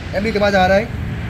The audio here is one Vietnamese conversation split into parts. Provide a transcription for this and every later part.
Em đi từ bao giờ đây?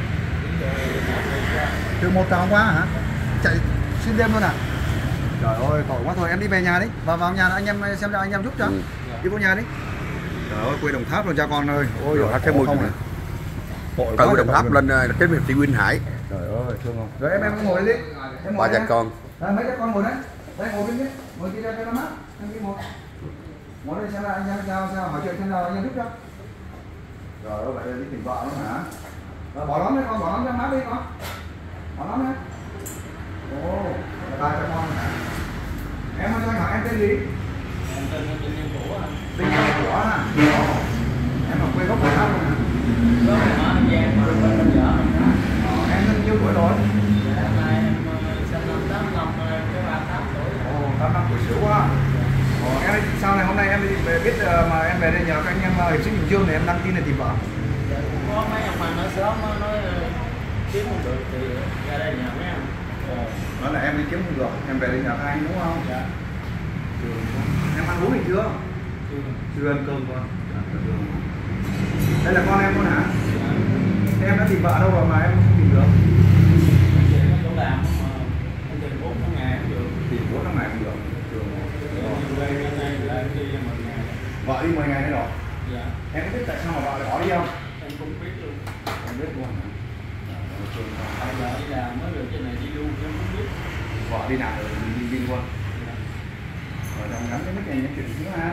Từ 1 giờ hôm qua hả? Chạy xuyên đêm luôn à? Trời ơi, khổ quá. Thôi em đi về nhà đi. Vào nhà anh em xem ra anh em giúp cho. Đi vô nhà đi. Trời ơi, quê Đồng Tháp luôn cha con ơi. Ôi giời, cái mùi không này. Tội Từ quá, Đồng Tháp lên cái miền Thị Quyên Hải. Trời ơi, thương không? Rồi em ngồi đi. Em Ba ngồi cha con. đây, mấy cha con ngồi đấy. Đây ngồi bên đấy. Ngồi kia cho nó mát. Em đi ngồi. Ngồi đây xem ra anh em sao hỏi chuyện xem nào anh em giúp cho. Trời ơi, vậy là đi tìm vợ nữa hả? Rồi bỏ nón đấy con, bỏ nón cho mát đi con. Bỏ nón nhé. Ồ, là ba cha con hả? Em ơi cho anh hỏi em tên gì? Em tên Đinh Vũ anh. Đinh Vũ à? Em ở quê gốc Đồng Tháp luôn hả? Có ở An Giang mà bên Cần Giờ. Em bao nhiêu tuổi rồi? Dạ, hôm nay em sinh năm 85, cái 38 tuổi. Ồ, 85 tuổi xỉu quá. Ồ, em sau này hôm nay em đi về biết mà em về đây nhờ các anh em hiệp sĩ Bình Dương này em đăng tin để tìm vợ. Dạ, cũng có mấy ông anh ở xóm nói kiếm không được thì ra đây nhờ mấy anh. Nói là em đi kiếm không được, em về đây nhờ các anh đúng không? Dạ. Em ăn uống gì chưa? Chưa ăn cơm con. Đây là con em luôn hả? Thế em đã tìm vợ đâu rồi mà em không tìm được? Về có chỗ làm mà em tìm 4 ngày không được. Tìm 4 năm ngày không được. Quay bên đây là em đi 10 ngày. Vợ đi 10 ngày đấy rồi. Dạ. Em có biết tại sao mà vợ lại bỏ đi không? Em cũng biết luôn. Em biết luôn hả? Bây giờ đi làm mới được trên này đi luôn em không biết. Vợ đi nào rồi đi luôn. Rồi trong ngắn cái mic này những chuyện xíu ha.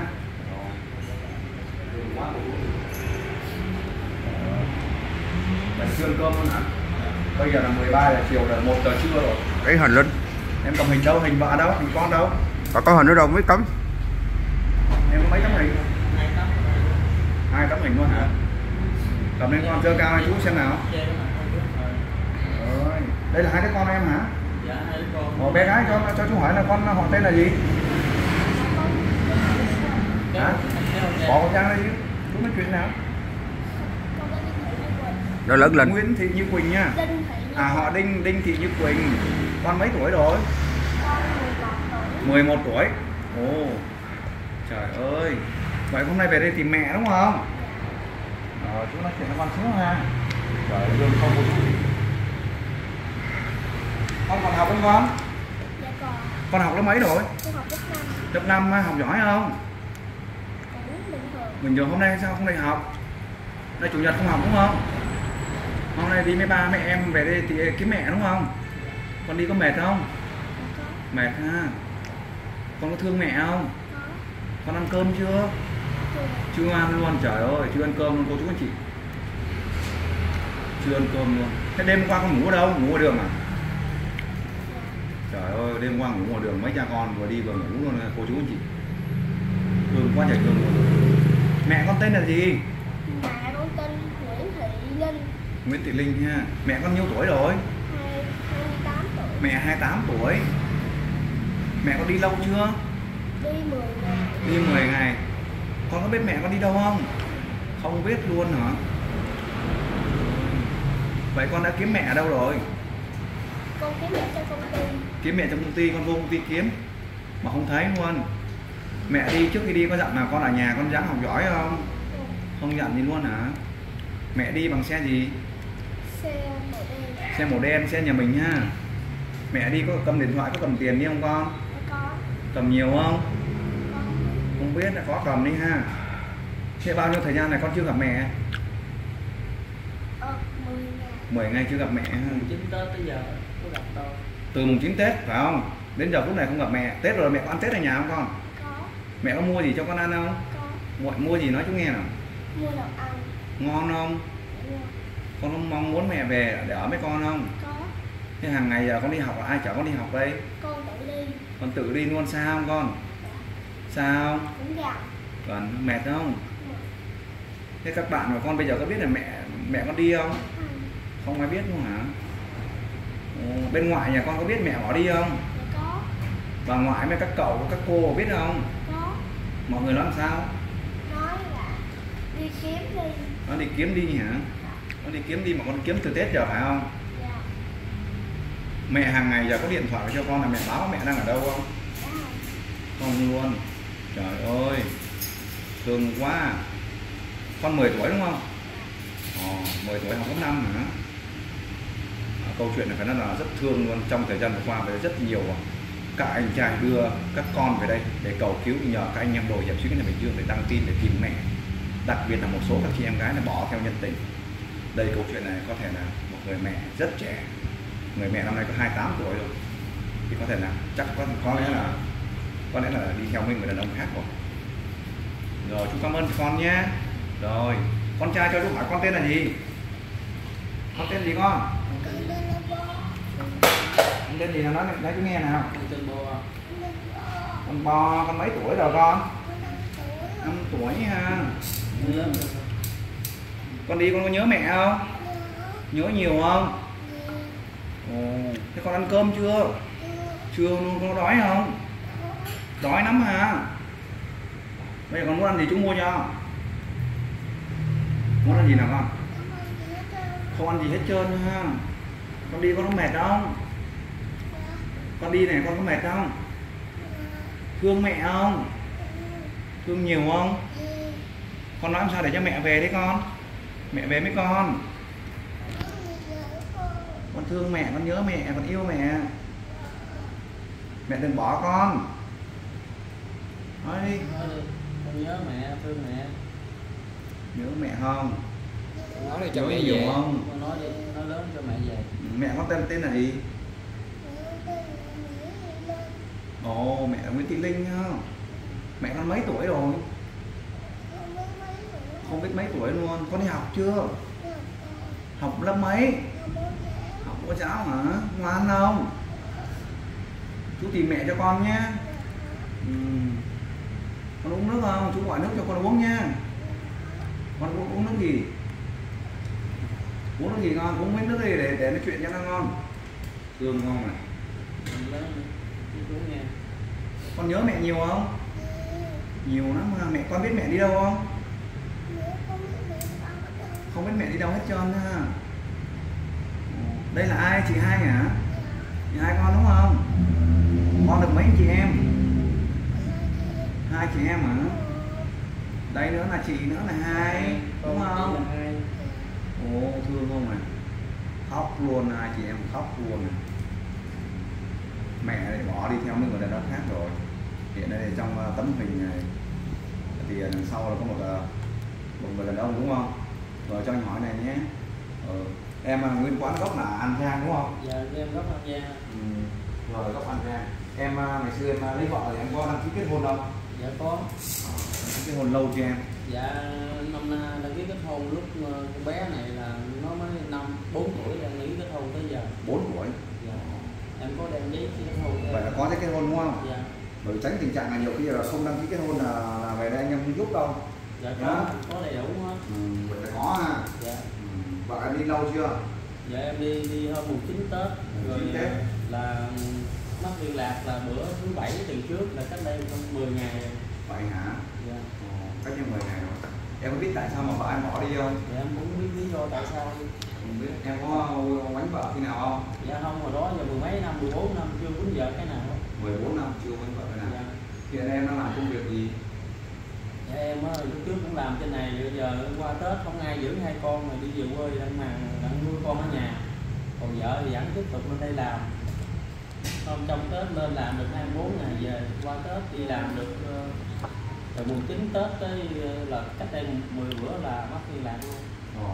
Quá Bạn chưa ăn cơm luôn hả? Bây giờ là 13 giờ chiều rồi, 1 giờ trưa rồi. Cái hình lên. Em cầm hình đâu? Hình vợ đâu? Hình con đâu? Có hình ở đâu mới cấm. Em có mấy tấm hình? 2 tấm. 2 tấm hình luôn hả? Cầm lên con dơ cao cho chú xem nào. Rồi. Đây là 2 đứa con em hả? Dạ, 2 đứa con. Ồ, bé gái cho chú hỏi là con họ tên là gì? Hả? Bỏ khẩu trang đây chứ. Chú nói chuyện nào? Nó lớn lên. Nguyễn Thị Như Quỳnh nha. À họ Đinh Thị Như Quỳnh. Con mấy tuổi rồi? 11 tuổi. Ồ. Trời ơi. Vậy hôm nay về đây tìm mẹ đúng không? Rồi chú nói chuyện với con xíu ha. Trời ơi, lương không có chú gì. Con còn học không con? Dạ còn. Con học lớp mấy rồi? Con học lớp 5. Lớp 5 học giỏi không? Cũng bình thường. Bình thường hôm nay sao không đi học? Nay chủ nhật không học đúng không? Hôm nay đi với ba mẹ em về đây thì kiếm mẹ đúng không? Con đi có mệt không? Có. Mệt ha. Con có thương mẹ không? Có. Con ăn cơm chưa? Chưa. Chưa ăn luôn, trời ơi, chưa ăn cơm luôn cô chú anh chị. Chưa ăn cơm luôn. Thế đêm qua con ngủ ở đâu? Ngủ ở đường à? Trời ơi, đêm qua ngủ ở đường mấy cha con vừa đi vừa ngủ luôn cô chú anh chị. Thương quá trời thương luôn. Mẹ con tên là gì? Mẹ con tên Nguyễn Thị Linh. Nguyễn Thị Linh nha. Mẹ con nhiêu tuổi rồi? 28 tuổi. Mẹ 28 tuổi. Mẹ con đi lâu chưa? Đi 10 ngày. Đi 10 ngày. Con có biết mẹ con đi đâu không? Không biết luôn hả? Vậy con đã kiếm mẹ ở đâu rồi? Con kiếm mẹ cho công ty. Kiếm mẹ trong công ty, con vô công ty kiếm mà không thấy luôn. Mẹ đi trước khi đi có dặn là con ở nhà con ráng học giỏi không? Không dặn gì luôn hả? Mẹ đi bằng xe gì? Xe màu đen. Xe màu đen, xe nhà mình ha. Mẹ đi có cầm điện thoại, có cầm tiền đi không con? Có. Cầm nhiều không? Có. Không biết là có cầm đi ha. Thế bao nhiêu thời gian này con chưa gặp mẹ? 10 ngày. 10 ngày chưa gặp mẹ ha. 9 Tết tới giờ có gặp đâu. Từ mùng 9 Tết phải không? Đến giờ phút này không gặp mẹ. Tết rồi mẹ có ăn Tết ở nhà không con? Có. Mẹ có mua gì cho con ăn không? Có. Mua gì nói chú nghe nào. Mua đồ ăn. Ngon không? Mua. Con không mong muốn mẹ về để ở với con không? Có. Thế hàng ngày giờ con đi học là ai chở con đi học đây? Con tự đi. Con tự đi luôn sao không con? Sao? Cũng gần. Còn mệt không? Thế các bạn của con bây giờ có biết là mẹ con đi không? Không ai biết luôn hả? Bên ngoại nhà con có biết mẹ bỏ đi không? Dạ có. Bà ngoại với các cậu các cô biết không? Có. Mọi người nói làm sao? Nói là đi kiếm đi. Nó đi kiếm đi hả? Nó đi kiếm đi mà con kiếm từ Tết giờ phải không? Dạ. Mẹ hàng ngày giờ có điện thoại cho con là mẹ báo mẹ đang ở đâu không? Dạ. Không luôn. Trời ơi, thương quá. Con 10 tuổi đúng không? 10 tuổi học cấp 5 hả? Câu chuyện này phải nói là rất thương luôn. Trong thời gian vừa qua với rất nhiều các anh trai đưa các con về đây để cầu cứu, nhờ các anh em đội hiệp sĩ nhà Bình Dương để đăng tin để tìm mẹ, đặc biệt là một số các chị em gái là bỏ theo nhân tình. Đây câu chuyện này có thể là một người mẹ rất trẻ, người mẹ năm nay có 28 tuổi rồi, thì có thể là chắc có lẽ là đi theo mình người đàn ông khác rồi. Rồi chú cảm ơn con nhé. Rồi con trai cho chú hỏi con tên là gì? Con tên gì con? Con tên gì nào nói chú nghe nào. Con bò, con mấy tuổi rồi con? 5 tuổi ha. Con đi con có nhớ mẹ không? Nhớ nhiều không? Thế con ăn cơm chưa? Chưa luôn, con có đói không? Đói lắm hả? Bây giờ con muốn ăn gì chú mua cho? Muốn ăn gì nào con? Không ăn gì hết trơn ha. Con đi con có mệt không? Con đi này con có mệt không? Thương mẹ không? Thương nhiều không? Con nói làm sao để cho mẹ về đấy con? Mẹ về với con. Con thương mẹ, con nhớ mẹ, con yêu mẹ. Mẹ đừng bỏ con. Nói đi. Con nhớ mẹ, thương mẹ. Nhớ mẹ không? Nói đi cho mẹ nhiều về. Không? Con nói đi, nói lớn cho mẹ về. Mẹ có tên là gì? Ồ, mẹ là Nguyễn Thị Linh ha. Mẹ con mấy tuổi rồi? Không biết mấy tuổi luôn. Con đi học chưa? Học lớp mấy? Học cô giáo hả? Ngoan không? Chú tìm mẹ cho con nhé. Con uống nước không? Chú gọi nước cho con uống nha. Con uống nước gì? Uống nước gì con? Uống mấy nước đi để nói chuyện cho nó ngon. Thương ngon này. Con nhớ mẹ nhiều không? Nhiều lắm mà. Mẹ con biết mẹ đi đâu không? Không biết mẹ đi đâu hết trơn ha. Đây là ai? Chị Hai hả? Chị Hai con đúng không? Con được mấy chị em? 2 chị em hả? Đây nữa là chị nữa là Hai đúng không? Ồ, thương không này. Khóc luôn, 2 chị em khóc luôn này. Mẹ lại bỏ đi theo mấy người đàn ông khác rồi. Hiện đây trong tấm hình này thì đằng sau là có một người đàn ông đúng không? Rồi cho anh hỏi này nhé. Em nguyên quán gốc là An Giang đúng không? Dạ em gốc An Giang. Rồi gốc An Giang. Em ngày xưa em lấy vợ thì em có đăng ký kết hôn không? Dạ có. Kết hôn lâu chưa em? Dạ năm nay đăng ký kết hôn lúc con bé này là nó mới 4 tuổi đăng ký kết hôn tới giờ. 4 tuổi. Dạ. Em có đăng ký kết hôn. Vậy là có giấy kết hôn đúng không? Dạ. Bởi tránh tình trạng là nhiều khi là không đăng ký kết hôn là về đây anh em không giúp đâu. Dạ có đầy đủ hết. Vậy là có ha. Dạ. Vợ em đi lâu chưa? Dạ em đi hôm mùng 9 Tết. Rồi Tết. là mất liên lạc là bữa thứ 7 từ trước là cách đây 10 ngày. Vậy hả? Dạ. Cách nhau 10 ngày rồi. Em có biết tại sao mà vợ em bỏ đi không? Dạ em cũng biết lý do tại sao. Không biết. Em có quánh vợ khi nào không? Dạ không, hồi đó giờ 10 mấy năm, 14 năm chưa quýnh vợ cái nào. 14 năm chưa quánh vợ cái nào. Dạ. Hiện em đang làm công việc gì? Dạ em lúc trước cũng làm trên này, bây giờ qua Tết không ai giữ 2 con mà đi về quê đang nuôi con ở nhà. Còn vợ thì vẫn tiếp tục lên đây làm. Hôm trong Tết lên làm được 24 ngày, về qua Tết đi làm được từ mùng 9 Tết tới là cách đây 10 bữa là mất liên lạc luôn.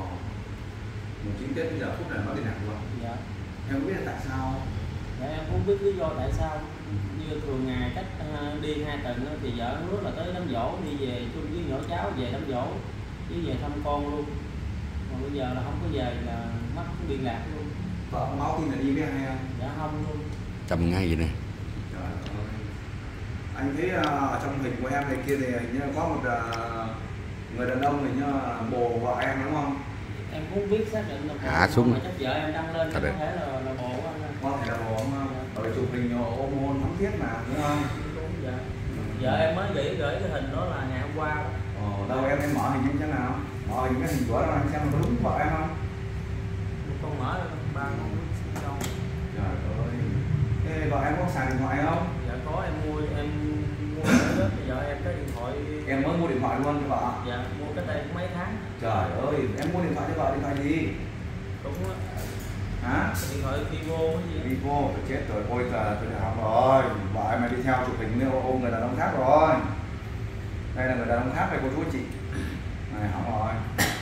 Mùng 9 Tết bây giờ phút này mất liên lạc luôn. Dạ. Em có biết là tại sao? Dạ em cũng biết lý do tại sao. Như thường ngày cách đi 2 tuần thì vợ hứa là tới đám giỗ đi về chung với nhỏ cháu về đám giỗ chứ về thăm con luôn. Còn bây giờ là không có về là mất liên lạc luôn. Vợ không báo tin là đi với ai không? Dạ không luôn. Tầm ngay vậy nè. Trời ơi. Anh thấy ở trong hình của em này kia thì hình như có một người đàn ông hình như bồ vợ em đúng không? Em cũng biết xác định là Hạ xuống. mà chắc vợ em đăng lên có thể là bồ của anh. Có thể là bồ không? Rồi chụp hình ôm hôn thắm thiết mà đúng không? Đúng dạ. Vợ em mới gửi cái hình đó là ngày hôm qua. Đâu em mở hình như thế nào? Mở hình cái hình của em xem có đúng vợ em không? Con mở ba con biết đâu. Trời ơi. Thế vợ em có xài điện thoại không? Dạ có, em mua hết vợ em cái điện thoại. Em mới mua điện thoại luôn cho vợ. Dạ mua cách đây mấy tháng. Trời ơi, em mua điện thoại cho vợ thì gì? Đúng á. Hả? Điện thoại Vivo cái gì á. Vivo, tôi chết rồi, ôi trời, tôi hỏng rồi. Vợ em mày đi theo chụp hình ôm người đàn ông khác rồi. Đây là người đàn ông khác đây cô chú chị. Này hỏng rồi.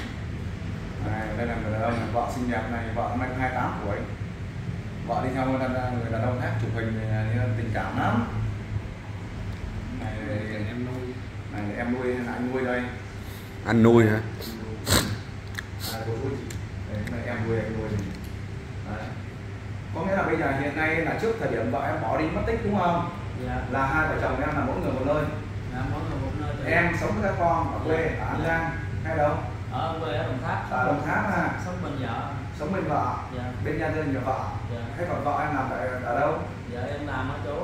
Này, đây là người đàn ông, vợ xinh đẹp này, vợ năm nay 28 tuổi. Vợ đi theo người đàn ông khác chụp hình này, tình cảm lắm. Này em nuôi. Này em nuôi hay là anh nuôi đây? Anh nuôi hả? Cô chú chị. Đấy, em nuôi anh nuôi. Đấy. Có nghĩa là bây giờ hiện nay là trước thời điểm vợ em bỏ đi mất tích đúng không? Dạ. Là hai vợ chồng em là mỗi người một nơi. Dạ, mỗi người một nơi. Em sống với các con ở quê ở An Giang hay đâu? Ở quê ở Đồng Tháp. Ở Đồng Tháp à? Sống bên vợ. Sống bên vợ. Dạ. Bên gia đình nhà vợ. Dạ. Thế còn vợ em làm ở đâu? Dạ em làm ở chỗ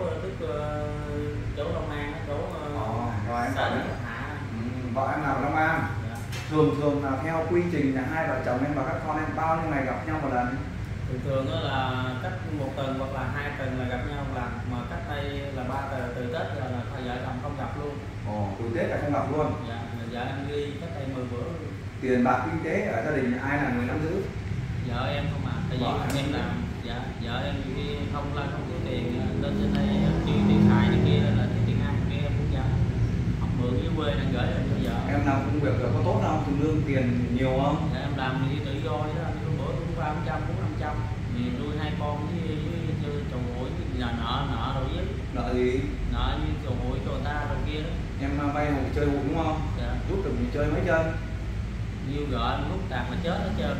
chỗ Long An, chỗ rồi em xã bảo Đức Hạ. Vợ em làm ở Long An. Dạ. Thường là theo quy trình là hai vợ chồng em và các con em bao nhiêu ngày gặp nhau một lần? Thường đó là cách một tuần hoặc là 2 tuần là gặp nhau lần, mà cách đây là 3 tuần từ Tết giờ là vợ chồng không gặp luôn. Từ Tết là không gặp luôn. Dạ, vợ em đi cách đây 10 bữa. Tiền bạc kinh tế ở gia đình ai là người nắm giữ? Vợ em không à, tại vì em làm, dạ, vợ em nhiều khi không thiếu tiền lên trên đây chi tiền xài này kia, nên là cái tiền ăn kia em cũng dạ học mượn dưới quê đang gửi lên cho vợ. Em làm công việc có tốt không? Tiền lương tiền nhiều không? Dạ, em làm thì tự do vậy đó, bữa cũng 300 400 thì nuôi 2 con với chồng mũi là nợ rồi với Nợ gì? nợ như chồng mũi cho người ta rồi kia đó. Em vay hụi chơi hụi đúng không? Dạ. Rút được mình chơi mấy chân? Nhiều gợ lúc đạt là chết hết trơn.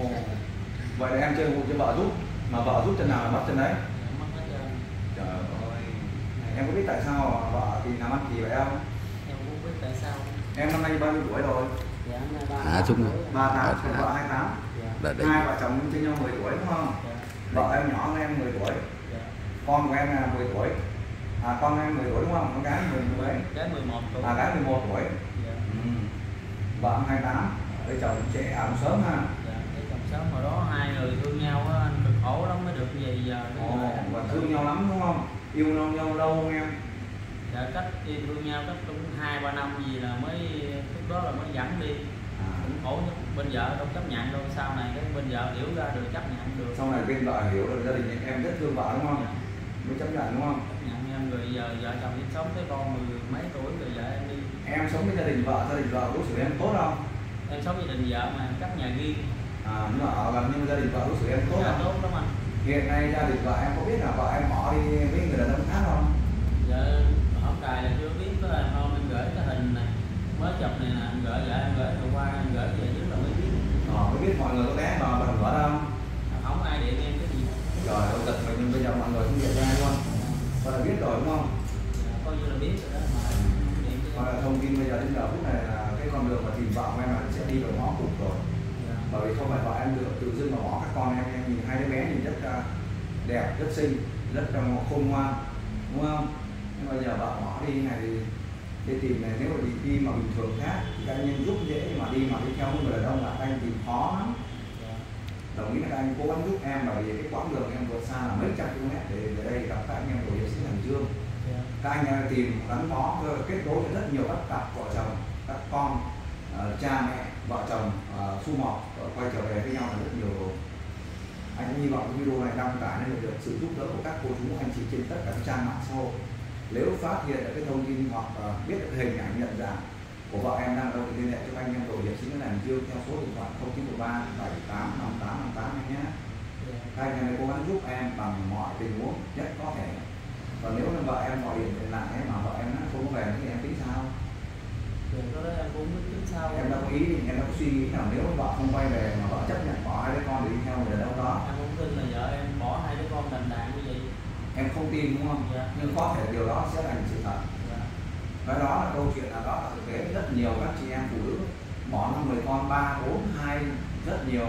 Vậy là em chơi hụi cho vợ rút, mà vợ rút chân nào là mất chân đấy? Dạ, mất hết trơn. Trời ơi. Em có biết tại sao vợ thì làm ăn kỳ vậy không? Em cũng biết tại sao. Em năm nay bao nhiêu tuổi rồi? Dạ, hôm nay 38 À, Trung rồi. 38, còn vợ 28. Dạ. Hai vợ chồng trên nhau 10 tuổi đúng không? Dạ. Vợ em nhỏ hơn em 10 tuổi. Dạ. Con của em là 10 tuổi. Con em 10 tuổi đúng không? Con gái 10 tuổi. Gái 11 tuổi. Gái 11 tuổi. Dạ. Vợ em 28. Lấy chồng trẻ sớm ha. Dạ, lấy chồng sớm hồi đó hai người thương nhau á, anh cực khổ lắm mới được như vậy giờ. Và thương nhau lắm đúng không? Yêu nhau lâu không em? Dạ, cách yêu thương nhau cách cũng 2-3 năm gì là mới lúc đó là mới dẫn đi. Cũng khổ nhất bên vợ đâu chấp nhận đâu, sau này cái bên vợ hiểu ra được chấp nhận được. Sau này bên vợ hiểu được gia đình em rất thương vợ đúng không? Dạ. Mới chấp nhận đúng không? Chấp nhận em rồi giờ vợ chồng đi sống tới con 10 mấy tuổi rồi vợ em đi. Em sống với gia đình vợ đối xử em tốt không? Em sống gia đình vợ mà cách nhà riêng. Nhưng mà ở gần nhưng gia đình vợ đối xử em tốt Dạ, không? tốt lắm anh. Hiện nay gia đình vợ em có biết là vợ em bỏ đi với người đàn ông khác không? Dạ, không cài là chưa biết, có là hôm em gửi cái hình này mới chụp này nè, em gửi vợ em gửi hôm qua em gửi về trước là mới biết. Có biết mọi người có ghé vào bằng vợ đâu? Không ai điện em cái gì. Rồi, ông giật mình nhưng bây giờ mọi người không điện ra luôn. Con là biết rồi đúng không? Dạ, coi như là biết rồi đó mà không điện cho Còn em. là thông tin bây giờ đến giờ phút này là cái con đường mà tìm vợ của em là sẽ đi vào ngõ cụt rồi. Dạ. Bởi vì không phải vợ em được tự dưng mà bỏ các con em nhìn hai đứa bé nhìn rất đẹp, rất xinh, rất khôn ngoan, đúng không? Nhưng mà giờ vợ bỏ đi này thì đi tìm này, nếu mà đi mà bình thường khác thì các anh em giúp dễ, nhưng mà đi theo người đàn ông là các anh tìm khó lắm. Dạ. Đồng ý là các anh cố gắng giúp em, bởi vì cái quãng đường em vượt xa là mấy trăm km để về đây gặp các anh em của hiệp sĩ Hành Dương. Dạ. Các anh tìm gắn bó kết nối với rất nhiều các cặp vợ chồng, các con, cha mẹ, vợ chồng sum họp quay trở về với nhau là rất nhiều rồi. Anh hy vọng video này đăng tải nên được sự giúp đỡ của các cô chú anh chị trên tất cả các trang mạng xã hội. Nếu phát hiện được cái thông tin hoặc biết được hình ảnh nhận dạng của vợ em đang ở đâu thì liên hệ cho anh em đội hiệp sĩ Hành Dương theo số điện thoại 0913 78 58 58 nhé. Các anh em cố gắng giúp em bằng mọi tình huống nhất có thể. Còn nếu là vợ em gọi điện lại mà vợ em không có về thì em tính sao? Thì có đó em cũng biết tính sao. Em đã có ý, em đã có suy nghĩ nào nếu vợ không quay về mà vợ chấp nhận bỏ hai đứa con để đi theo người đàn ông đó? Em không tin là vợ em bỏ hai đứa con đành đàn như vậy. Em không tin đúng không? Dạ. Nhưng có thể điều đó sẽ thành sự thật. Dạ. Và đó là câu chuyện là đó là thực tế rất nhiều các chị em phụ nữ bỏ 5-10 con 3, 4, 2 rất nhiều,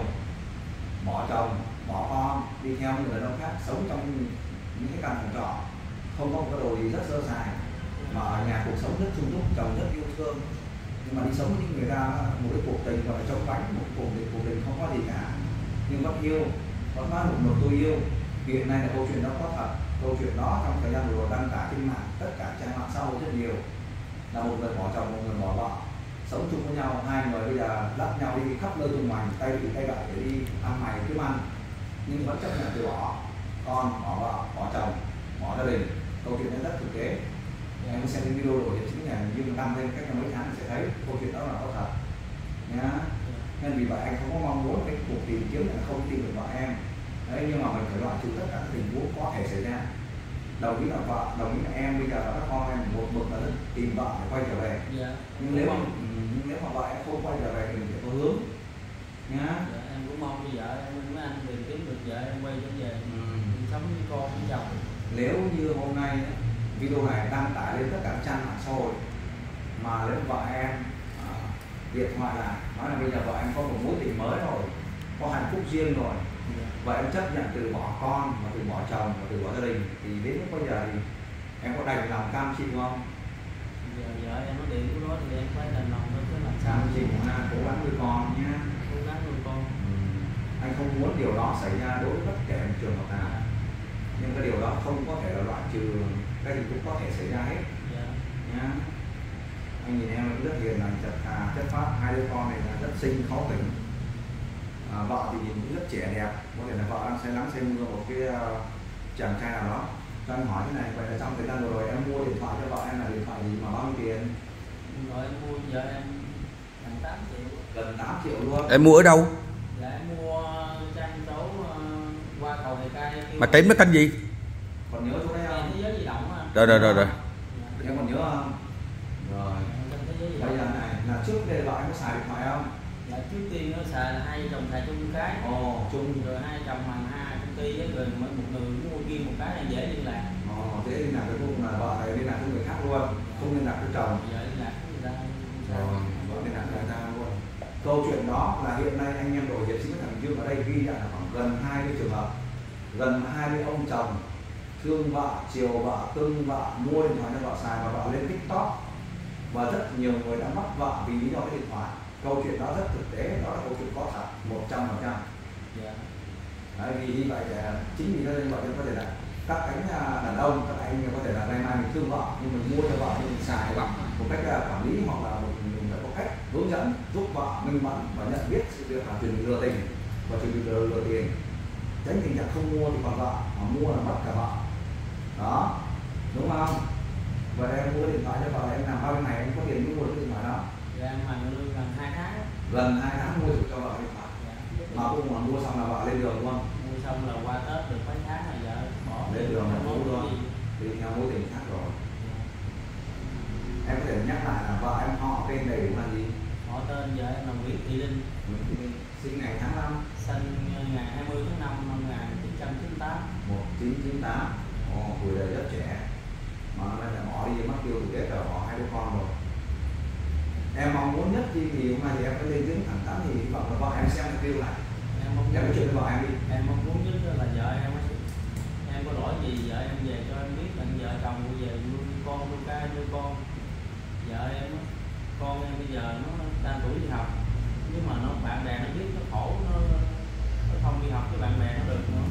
bỏ chồng, bỏ con đi theo người đàn ông khác, sống trong những cái căn phòng trọ không có một cái đồ gì rất sơ sài, mà ở nhà cuộc sống rất sung túc, chồng rất yêu thương, nhưng mà đi sống với những người ta một cái cuộc tình gọi là trong bánh, một cuộc tình không có gì cả nhưng vẫn yêu, vẫn nói một tôi yêu. Hiện nay là câu chuyện đó có thật. Câu chuyện đó trong thời gian vừa rồi đăng tải trên mạng tất cả trang mạng xã hội rất nhiều, là một người bỏ chồng, một người bỏ vợ, sống chung với nhau, hai người bây giờ dắt nhau đi khắp nơi tung hoành, tay bị tay gậy để đi ăn mày kiếm ăn, nhưng vẫn chấp nhận từ bỏ con, bỏ vợ, bỏ chồng, bỏ gia đình. Câu chuyện này rất thực tế. Em xem cái video rồi chính là như đăng lên cách mấy tháng sẽ thấy câu chuyện đó là có thật nhá. Nên vì vậy anh không có mong muốn cái cuộc tìm kiếm là không tìm được vợ em đấy, nhưng mà mình phải loại trừ tất cả các tình huống có thể xảy ra. Đồng ý là vợ, đồng ý là em bây giờ là các con em một mực là tìm vợ để quay trở về. Nhưng nếu mà vợ em không quay trở về thì mình phải có hướng nhá. Em cũng mong bây giờ em với anh tìm kiếm được vợ em quay trở về sống với con với chồng. Nếu như hôm nay video này đăng tải lên tất cả trang mạng xã hội mà nếu vợ em điện thoại là nói là bây giờ vợ em có một mối tình mới rồi, có hạnh phúc riêng rồi, và em chấp nhận từ bỏ con và từ bỏ chồng và từ bỏ gia đình, thì đến lúc bây giờ thì em có đành lòng cam chịu không? Giờ vợ em nó điện của nó thì em phải đành lòng thôi, chứ làm sao Cam chịu ha, cố gắng nuôi con nhé. cố gắng nuôi con. Anh không muốn điều đó xảy ra đối với bất kể một trường hợp nào, nhưng cái điều đó không có thể là loại trừ cái gì cũng có thể xảy ra hết nhá. Anh nhìn em rất hiền lành, chặt thà, chất phác, hai đứa con này là rất xinh, kháu khỉnh. Vợ thì nhìn cũng rất trẻ đẹp, có thể là vợ đang say nắng say mưa một cái chàng trai nào đó. Cho anh hỏi thế này, vậy là trong thời gian vừa rồi em mua điện thoại cho vợ em là điện thoại gì mà bao nhiêu tiền? Rồi em mua vợ em gần 8 triệu. Gần 8 triệu luôn. Em mua ở đâu? Dạ em mua trang số qua cầu Thầy Cai. Mà tím nó kênh gì? Còn nhớ chỗ đấy không? Thế giới di động á. Rồi. Em còn nhớ không? Rồi. Bây giờ này là trước đây vợ em có xài điện thoại không? Dạ trước tiên nó xài là hai chồng xài chung cái. Chung. Rồi hai chồng bằng hai công ty với, rồi một người mua kia một cái là dễ liên lạc. Dễ liên lạc với cùng là vợ này liên lạc với người khác luôn, không liên lạc với chồng. Vợ liên lạc với người ta. Rồi, vợ liên lạc với người ta luôn. Câu chuyện đó là hiện nay anh em đội hiệp sĩ Thằng Dương ở đây ghi nhận là khoảng gần 20 trường hợp, gần 20 ông chồng thương vợ, chiều vợ, cưng vợ, mua điện thoại cho vợ xài và vợ lên TikTok, và rất nhiều người đã mất vợ vì lý do cái điện thoại. Câu chuyện đó rất thực tế, đó là câu chuyện có thật 100%. Đấy, vì như vậy chính vì vậy nên có thể là các cánh đàn ông, các anh có thể là nay mai mình thương vợ nhưng mình mua cho vợ nhưng mình xài vợ một cách quản lý, hoặc là mình phải có cách hướng dẫn giúp vợ minh mẫn và nhận biết sự việc là chuyện lừa tình và chuyện lừa tiền, tránh tình trạng không mua thì còn vợ, mà mua là mất cả vợ đó, đúng không? Vậy em mua điện thoại cho vợ em làm bao nhiêu ngày em có tiền mua được cái điện thoại đó? Dạ em hoàn lương gần 2 tháng. Gần 2 tháng mua được cho vợ điện thoại. Mà cũng mà mua xong là vợ lên đường luôn. Mua xong là qua Tết được mấy tháng là vợ bỏ lên đường là mua luôn, đi theo mối tình khác rồi. Em có thể nhắc lại là vợ em họ tên đầy đủ là gì? Họ tên vợ em là Nguyễn Thị Linh. Sinh ngày tháng 5, sinh ngày 20 tháng 5 năm 1998. 1998. Tuổi đời rất trẻ. Mà nay là bỏ đi mất tiêu từ Tết rồi, bỏ hai đứa con rồi. Em mong muốn nhất thì hôm nay thì em phải lên tiếng thẳng thắn thì hy vọng là vợ em xem cái video này. Em mong nói chuyện với vợ em đi. Em mong muốn nhất là vợ em có lỗi gì vợ em về cho em biết, là vợ chồng bây giờ nuôi con, nuôi cái, nuôi con. Vợ em con em bây giờ nó đang tuổi đi học, nhưng mà nó bạn bè nó biết nó khổ, nó không đi học với bạn bè nó được nữa.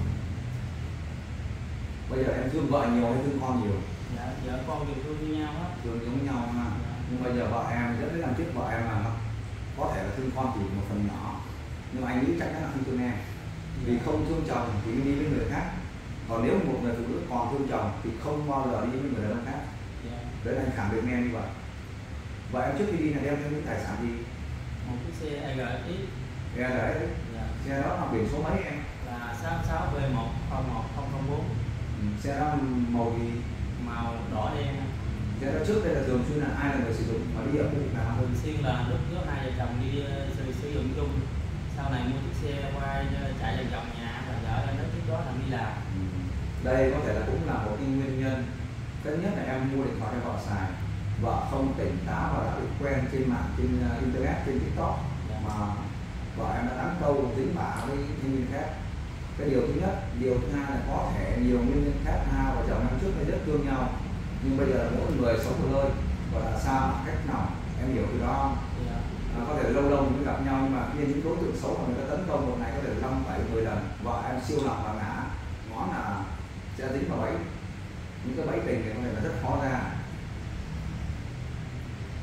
Bây giờ em thương vợ nhiều hay thương con nhiều? Dạ vợ con đều thương như nhau hết. Thương giống nhau ha. Nhưng bây giờ vợ em rất là trước vợ em là có thể là thương con chỉ một phần nhỏ, nhưng mà anh nghĩ chắc chắn là không thương em. Vì không thương chồng thì đi với người khác, còn nếu một người phụ nữ còn thương chồng thì không bao giờ đi với người đàn ông khác. Đấy là anh khẳng định em như vậy. Và em trước khi đi là đem theo những tài sản gì? Một chiếc xe EGX. EGX. Xe đó là biển số mấy em? Là 66B101004. Xe đó màu gì? Màu đỏ đen. Xe đó trước đây là thường xuyên là ai là người sử dụng mà đi ở khu vực nào? Thường xuyên là lúc đó hai vợ chồng đi sử dụng chung. Sau này mua chiếc xe qua chạy vòng vòng nhà và vợ em nói trước đó là đi làm. Đây có thể là cũng là một cái nguyên nhân. Thứ nhất là em mua điện thoại cho vợ xài, vợ không tỉnh táo và đã bị quen trên mạng, trên internet, trên TikTok, mà vợ em đã đánh câu dính bả với thanh niên khác. Cái điều thứ nhất. Điều thứ hai là có thể nhiều nguyên nhân khác. Hai vợ chồng em trước đây rất thương nhau, nhưng bây giờ mỗi người sống một nơi, gọi là xa cách nào, em hiểu từ đó không? Có thể lâu lâu mới gặp nhau, nhưng mà khi những đối tượng xấu mà người ta tấn công một ngày có thể 5, 7, 10 lần, vợ em siêu lòng và ngã ngón là sẽ dính vào bẫy. Những cái bẫy tình này có thể là rất khó ra.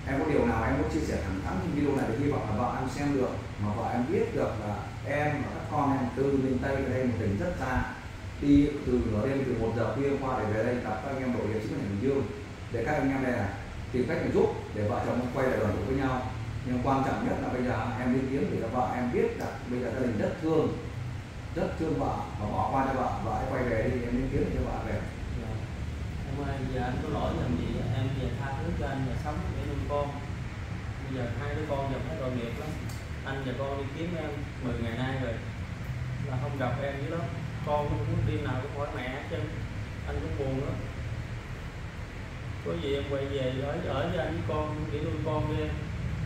Em có điều nào em muốn chia sẻ thẳng thắn trong video này để hy vọng là vợ em xem được, mà vợ em biết được là em và các con em từ miền Tây về đây một tỉnh rất xa, đi từ nửa đêm, từ 1 giờ khuya qua để về đây gặp các anh em đội hiệp sĩ Bình Dương để các anh em đây là tìm cách để giúp để vợ chồng quay lại đoàn tụ với nhau. Nhưng quan trọng nhất là bây giờ em lên tiếng để cho vợ em biết là bây giờ gia đình rất thương vợ và bỏ qua cho vợ ấy quay về đi, em lên tiếng để cho vợ về. Em ơi, giờ anh có lỗi làm gì em về tha thứ cho anh và sống để nuôi con. Bây giờ 2 đứa con giờ phải tội nghiệp lắm. Anh và con đi kiếm em 10 ngày nay rồi là không gặp em dưới đó. Con cũng muốn đi nào cũng hỏi mẹ chứ anh cũng buồn lắm. Có gì em quay về ở với anh với con để nuôi con đi em.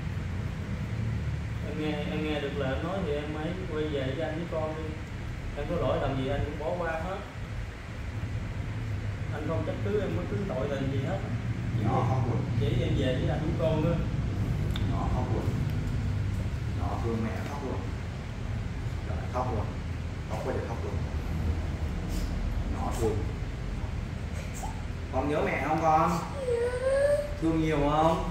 Em nghe được lời nói thì em mới quay về với anh với con đi. Em có lỗi làm gì anh cũng bỏ qua hết. Anh không trách cứ em bất cứ tội tình gì hết. Nhỏ khóc buồn, Chỉ em về với anh với con nữa. nhỏ khóc buồn, nhỏ thương mẹ khóc buồn, khóc buồn, khóc quay để khóc buồn, nhỏ thương. Con nhớ mẹ không con? Thương nhiều không?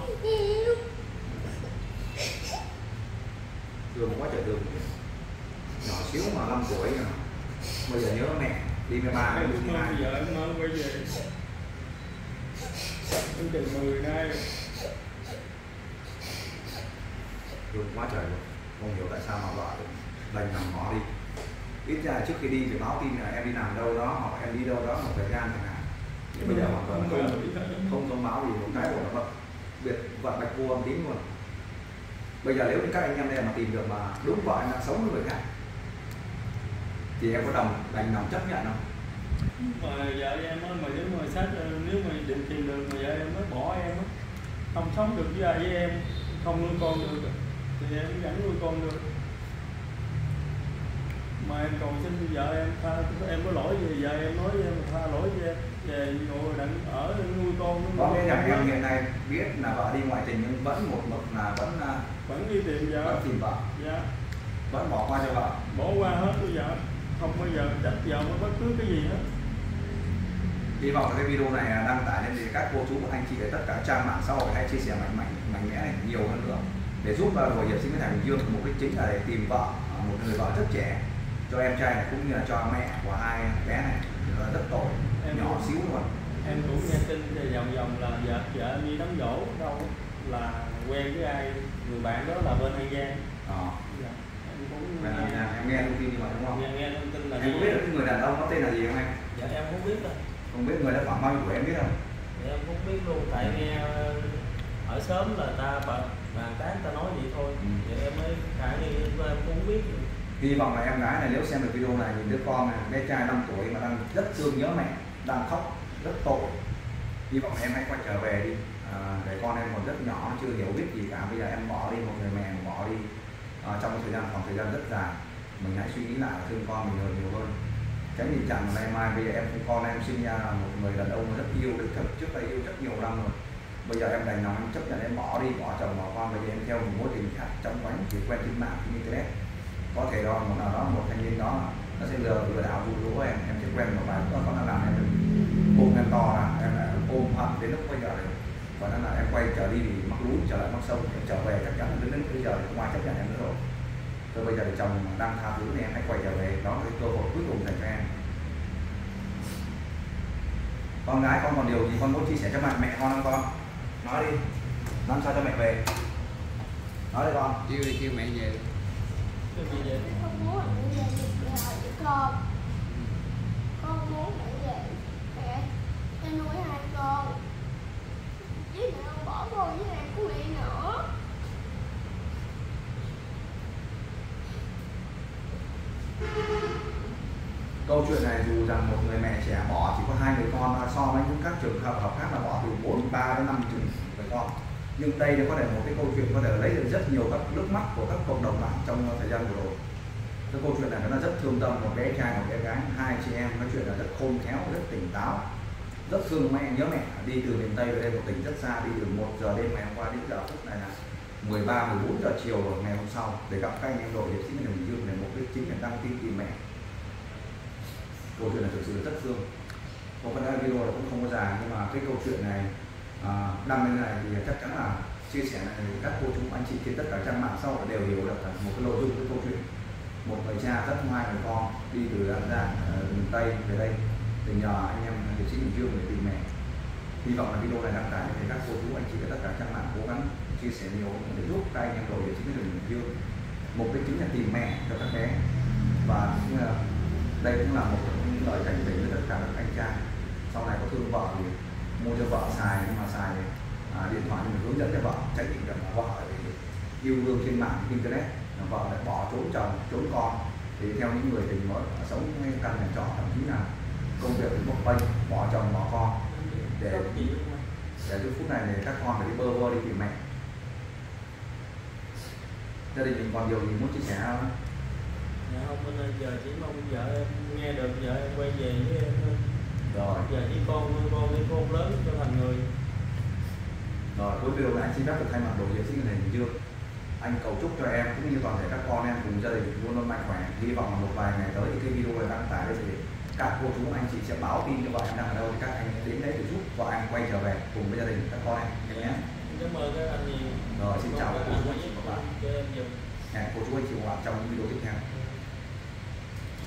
Thương quá trời thương. Nhỏ xíu mà 5 tuổi rồi. Bây giờ nhớ mẹ, đi với ba đi với hai. Bây giờ em mới quay về. Em chừng 10 nay. Thương quá trời luôn. Không hiểu tại sao mà vợ đành nằm ngó đi. Ít ra trước khi đi thì báo tin là em đi làm đâu đó hoặc em đi đâu đó một thời gian chẳng hạn. Bây giờ hoàn toàn không thông báo gì, một cái của nó biệt vật bạch vô âm tín luôn. Bây giờ nếu như các anh em đây mà tìm được mà đúng vợ em đang sống với người khác thì em có đành lòng chấp nhận không? Mà vợ em á, mà nếu mà sách nếu mà định tìm được mà vợ em mới bỏ em á, không sống được với em, không nuôi con được thì em vẫn nuôi con được. Mà em cầu xin vợ em tha, em có lỗi gì vợ em nói với em tha lỗi cho em về ngồi đặng ở nuôi con. Có nghĩa là em hiện nay biết là vợ đi ngoại tình nhưng vẫn một mực là vẫn đi tìm vợ, vẫn tìm vợ, dạ, vẫn bỏ qua cho vợ, bỏ qua hết bây giờ không bao giờ trách vợ bất cứ cái gì hết. Hy vọng là cái video này đăng tải lên để các cô chú anh chị ở tất cả trang mạng xã hội hãy chia sẻ mạnh mẽ này nhiều hơn nữa để giúp đội hiệp sĩ Nguyễn Thành Bình Dương mục đích chính là để tìm vợ, một người vợ rất trẻ cho em trai này cũng như là cho mẹ của hai bé này, rất tội, em nhỏ xíu luôn. Em cũng nghe tin về vòng là vợ em đi đám dỗ đâu là quen với ai, người bạn đó là bên An Giang. Dạ. Em cũng em nghe thông tin như vậy đúng không? Nghe thông tin là em có biết được cái người đàn ông có tên là gì không anh? Dạ em không biết đâu. Không biết người đã khoảng bao nhiêu tuổi em biết không? Dạ, em không biết luôn, tại nghe ở sớm là ta bàn tán ta nói vậy thôi. Vậy em mới khả nghi em cũng không biết được. Hy vọng là em gái này nếu xem được video này nhìn đứa con này, bé trai 5 tuổi mà đang rất thương nhớ mẹ, đang khóc rất tội. Hy vọng em hãy quay trở về đi, để con em còn rất nhỏ chưa hiểu biết gì cả. Bây giờ em bỏ đi một người mẹ, bỏ đi trong một khoảng thời gian rất dài. Mình hãy suy nghĩ lại thương con mình nhiều hơn. Tránh tình trạng ngày mai bây giờ con em sinh ra là một người đàn ông rất yêu được thật, trước đây yêu rất nhiều năm rồi. Bây giờ em đành lòng em chấp nhận em bỏ đi, bỏ chồng bỏ con, bây giờ em theo một mối tình khác trong quanh chỉ quen trên mạng trên internet. Có thể đó một nào đó một thanh niên đó nó sẽ lừa đảo dụ dỗ em sẽ quen một vài có nó làm em ôm em to là em lại ôm hận đến lúc bây giờ này, và nó là em quay trở đi thì mắc lún trở lại mắc sông, em trở về chắc chắn đến bây giờ thì không ai chấp nhận em nữa rồi. Thôi bây giờ thì chồng đang tha thứ thì em hãy quay trở về, đó là cái cơ hội cuối cùng dành cho em. Con gái con còn điều gì con muốn chia sẻ cho mẹ con không con? Nói đi, làm sao cho mẹ về? Nói đi con. Kêu mẹ về. Cái gì vậy? Không muốn mẹ về được rồi với con. Con muốn mẹ về mẹ cho nuôi 2 con. Chứ mẹ không bỏ con với em của mẹ nữa. Câu chuyện này dù rằng một người mẹ trẻ bỏ chỉ có 2 người con so với những các trường hợp khác là bỏ từ 3 đến 5 người con, nhưng đây có thể một cái câu chuyện có thể lấy được rất nhiều các nước mắt của các cộng đồng mạng trong thời gian vừa rồi. Cái câu chuyện này nó rất thương tâm, một bé trai một bé gái, 2 chị em nói chuyện là rất khôn khéo, rất tỉnh táo, rất thương mẹ nhớ mẹ, đi từ miền Tây về đây một tỉnh rất xa, đi từ 1 giờ đêm ngày hôm qua đến giờ phút này là 13-14 giờ chiều rồi ngày hôm sau để gặp các anh em đội hiệp sĩ Bình Dương để một cái chính là đăng tin tìm mẹ. Câu chuyện này thực sự rất thương. Một phần video là cũng không có dài nhưng mà cái câu chuyện này đăng lên này thì chắc chắn là chia sẻ này các cô chú anh chị trên tất cả trang mạng xã hội đều hiểu được một cái nội dung cái câu chuyện một người cha dắt hai người con đi từ An Giang miền Tây về đây để nhờ anh em liệt sĩ Bình Dương để tìm mẹ. Hy vọng là video này đăng tải để các cô chú anh chị trên tất cả trang mạng cố gắng chia sẻ nhiều để giúp các anh em đội liệt sĩ Bình Dương. Mục đích chính là tìm mẹ cho các bé, và đây cũng là một những lời cảnh tỉnh với tất cả các anh cha sau này có thương vợ thì mua cho vợ xài, nhưng mà xài điện thoại thì mình hướng dẫn cho vợ, tránh tình trạng vợ yêu đương trên mạng internet, vợ lại bỏ trốn chồng trốn con, thì theo những người tình mới sống căn nhà trọ, thậm chí là công việc thì một bên bỏ chồng bỏ con để cái phút này thì các con phải đi bơ vơ đi tìm mẹ. Gia đình mình còn điều gì muốn chia sẻ không? Dạ không, bên ơi, giờ chỉ mong vợ em nghe được, vợ em quay về với em thôi. Rồi. Giờ chỉ con để con lớn cho thành người. Rồi, cuối video này anh xin phép được thay mặt đội liệt sĩ Bình Dương, anh cầu chúc cho em cũng như toàn thể các con em cùng gia đình luôn luôn mạnh khỏe. Hy vọng là một vài ngày tới thì cái video này đăng tải đây thì các cô chú anh chị sẽ báo tin cho vợ em đang ở đâu thì các anh đến đấy để giúp vợ anh quay trở về cùng với gia đình các con em nhé. Cảm ơn các anh nhiều. Rồi, xin chào các cô chú anh chị và các bạn. Cho em dùng. Hẹn cô chú anh chị và các bạn trong những video tiếp theo.